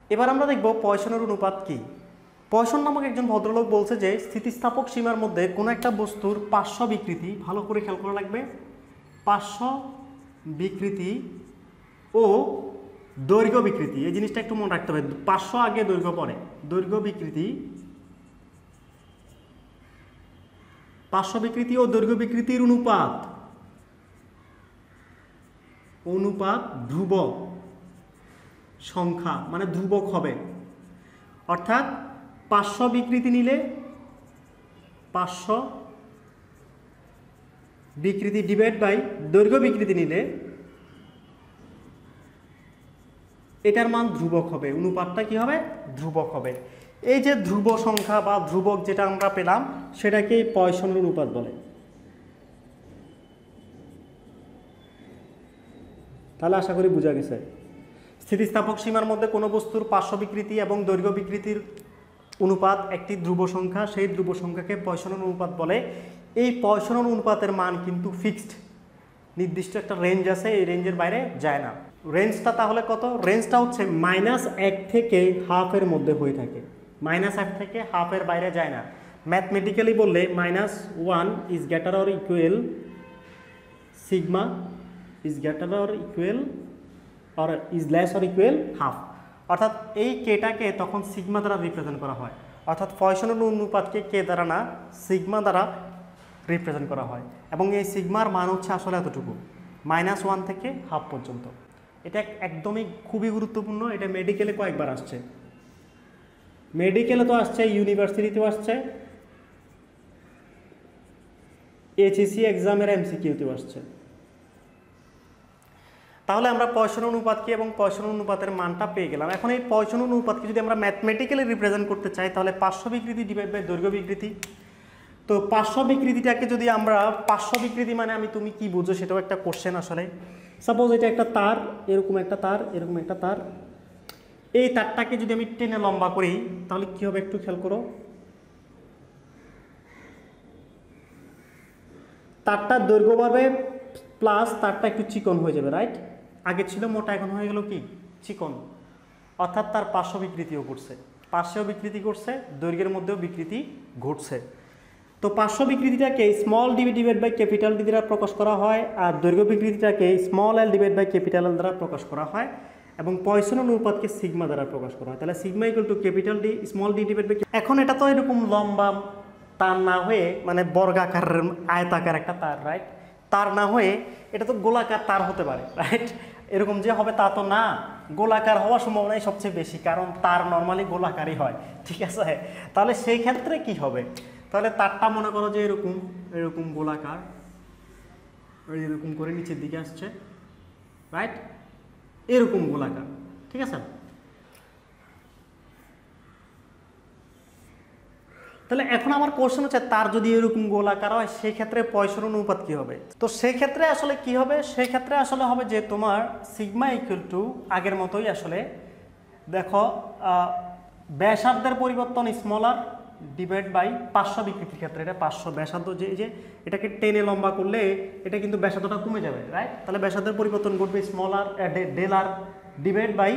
এবার আমরা দেখব পয়সনের অনুপাত কি। পয়সন নামক একজন ভদ্রলোক বলছে যে স্থিতিস্থাপক সীমার মধ্যে কোনো একটা বস্তুর পার্শ্ব বিকৃতি, ভালো করে খেয়াল করা লাগবে, পার্শ্ব বিকৃতি ও দৈর্ঘ্য বিকৃতি, এই জিনিসটা একটু মনে রাখতে হবে। পার্শ্ব আগে দৈর্ঘ্য পরে, দৈর্ঘ্য বিকৃতি, পার্শ্ব বিকৃতি ও দৈর্ঘ্য বিকৃতির অনুপাত ধ্রুবক সংখ্যা, মানে ধ্রুবক হবে। অর্থাৎ পার্শ্ব বিকৃতি নিলে, পার্শ্ব বিকৃতি ডিভাইড বাই দৈর্ঘ্য বিকৃতি নিলে এটার মান ধ্রুবক হবে, অনুপাতটা কি হবে, ধ্রুবক হবে। এই যে ধ্রুব সংখ্যা বা ধ্রুবক যেটা আমরা পেলাম সেটাকেই পয়সনের অনুপাত বলে। তাহলে আশা করি বোঝা গেছে। স্থিতিস্থাপক সীমার মধ্যে কোনো বস্তুর পার্শ্ব বিকৃতি এবং দৈর্ঘ্য বিকৃতির অনুপাত একটি ধ্রুব সংখ্যা, সেই ধ্রুব সংখ্যাকে পয়সনের অনুপাত বলে। এই পয়সনের অনুপাতের মান কিন্তু ফিক্সড, নির্দিষ্ট একটা রেঞ্জ আছে, এই রেঞ্জের বাইরে যায় না। রেঞ্জটা তাহলে কত? রেঞ্জটা হচ্ছে -1 থেকে হাফের মধ্যে হয়ে থাকে, -1 থেকে হাফের বাইরে যায় না। ম্যাথমেটিক্যালি বললে -1 is greater or equal sigma is greater or equal or is less or equal half. অর্থাৎ এই কেটাকে তখন সিগমা দ্বারা রিপ্রেজেন্ট করা হয়, অর্থাৎ পয়সনের অনুপাতকে কে দ্বারা না, সিগমা দ্বারা রিপ্রেজেন্ট করা হয়। এবং এই সিগমার মান হচ্ছে আসলে এতটুকু, -1 থেকে হাফ পর্যন্ত। এটা একদমই খুবই গুরুত্বপূর্ণ। এটা মেডিকেলে কয়েকবার আসছে, মেডিকেলে তো আসছে, ইউনিভার্সিটিতেও আসছে, এইচএসসি এক্সামের এমসিকিউতেও আসছে। তাহলে আমরা পয়সনের অনুপাত কি এবং পয়সনের অনুপাতের মানটা পেয়ে গেলাম। এখন এই পয়সনের অনুপাতকে যদি আমরা ম্যাথমেটিক্যালি রিপ্রেজেন্ট করতে চাই তাহলে পার্শ্ব বিকৃতি ডিভাইড বাই দৈর্ঘ্য বিকৃতি। তো পার্শ্ব বিকৃতিটাকে যদি আমরা, পার্শ্ব বিকৃতি মানে তুমি কি বুঝো সেটাও একটা কোশ্চেন আসলে। সাপোজ এটা একটা তার, এরকম একটা তার, এরকম একটা তার, এই তারটাকে যদি আমি টেনে লম্বা করি তাহলে কি হবে একটু খেয়াল করো। তারটার দৈর্ঘ্য বাড়বে প্লাস তারটা একটু চিকন হয়ে যাবে, রাইট? আগে ছিল মোটা, এখন হয়ে গেল কি চিকন। অর্থাৎ তার পার্শ্ব বিকৃতিও ঘটছে, পার্শ্ব বিকৃতি ঘটছে, দৈর্ঘ্যের মধ্যেও বিকৃতি ঘটছে। তো পার্শ্ব বিকৃতিটাকে small D divide by capital D দ্বারা প্রকাশ করা হয়, আর দৈর্ঘ্য বিকৃতিটাকে small L divide by capital L দ্বারা প্রকাশ করা হয়, এবং পয়সনের অনুপাতকে সিগমা দ্বারা প্রকাশ করা হয়। তাহলে sigma equal to capital D small D divide by. এখন এটা তো এরকম লম্বা তার না হয়ে, মানে বর্গাকারের আয়তাকার একটা তার, রাইট? তার না হয়ে এটা তো গোলাকার তার হতে পারে, রাইট? এরকম যে হবে তা তো না, গোলাকার হওয়ার সম্ভাবনাই সবচেয়ে বেশি, কারণ তার নর্মালি গোলাকারই হয়, ঠিক আছে? তাহলে সেই ক্ষেত্রে কি হবে? তাহলে তারটা মনে করো যে এরকম এরকম গোলাকার, এরকম করে নিচের দিকে আসছে, রাইট? এরকম গোলাকার, ঠিক আছে? তাহলে এখন আমার কোশ্চেন হচ্ছে, তার যদি এরকম গোলাকার হয় সেই ক্ষেত্রে পয়সনের অনুপাত কি হবে? তো সেই ক্ষেত্রে আসলে কি হবে? সেই ক্ষেত্রে আসলে হবে যে তোমার সিগমা ইকুয়াল টু আগের মতোই আসলে, দেখো ব্যাসার্ধের পরিবর্তন স্মলার ডিভাইড বাই পার্শ্ব বিকৃতির ক্ষেত্রে, এটা পার্শ্ব ব্যাসার্ধ যে এটাকে টেনে লম্বা করলে এটা কিন্তু ব্যাসার্ধটা কমে যাবে, রাইট? তাহলে ব্যাসার্ধের পরিবর্তন ঘটবে smaller del R divide by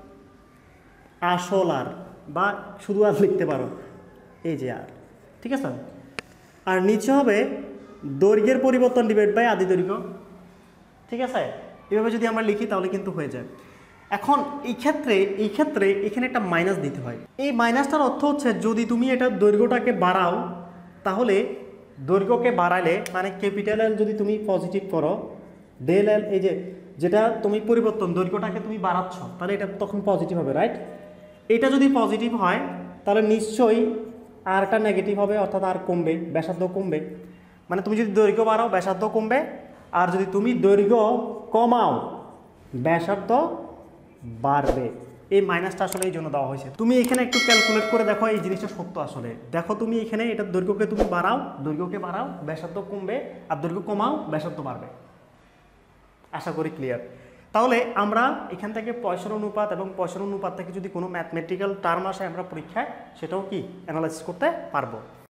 আসল আর, বা শুধু আর লিখতে পারো এই যে আর, ঠিক আছে? আর নিচে হবে দৈর্ঘ্যের পরিবর্তন ডিভাইড বাই আদি দৈর্ঘ্য, ঠিক আছে? এভাবে যদি আমরা লিখি তাহলে কিন্তু হয়ে যায়। এখন এই ক্ষেত্রে এখানে একটা মাইনাস দিতে হয়। এই মাইনাসটার অর্থ হচ্ছে যদি তুমি এটা দৈর্ঘ্যটাকে বাড়াও, তাহলে দৈর্ঘ্যকে বাড়ালে মানে ক্যাপিটাল এল যদি তুমি পজিটিভ করো, ডেল এল এই যে যেটা তুমি পরিবর্তন দৈর্ঘ্যটাকে তুমি বাড়াচ্ছ, তাহলে এটা তখন পজিটিভ হবে, রাইট? এটা যদি পজিটিভ হয় তাহলে নিশ্চয়ই আরটা নেগেটিভ হবে, অর্থাৎ আর কমবে, ব্যাসার্ধ কমবে। মানে তুমি যদি দৈর্ঘ্য বাড়াও ব্যাসার্ধ কমবে, আর যদি তুমি দৈর্ঘ্য কমাও ব্যাসার্ধ বাড়বে। এই মাইনাসটা আসলে এই জন্য দেওয়া হয়েছে। তুমি এখানে একটু ক্যালকুলেট করে দেখো এই জিনিসটা সত্য আসলে। দেখো তুমি এখানে এটার দৈর্ঘ্যকে তুমি বাড়াও, ব্যাসার্ধ কমবে, আর দৈর্ঘ্য কমাও ব্যাসার্ধ বাড়বে। আশা করি ক্লিয়ার। তাহলে আমরা এখান থেকে পয়সনের অনুপাত এবং পয়সনের অনুপাত থেকে যদি কোনো ম্যাথমেটিক্যাল টার্ম আসে আমরা পরীক্ষায়, সেটাও কি অ্যানালাইসিস করতে পারবো।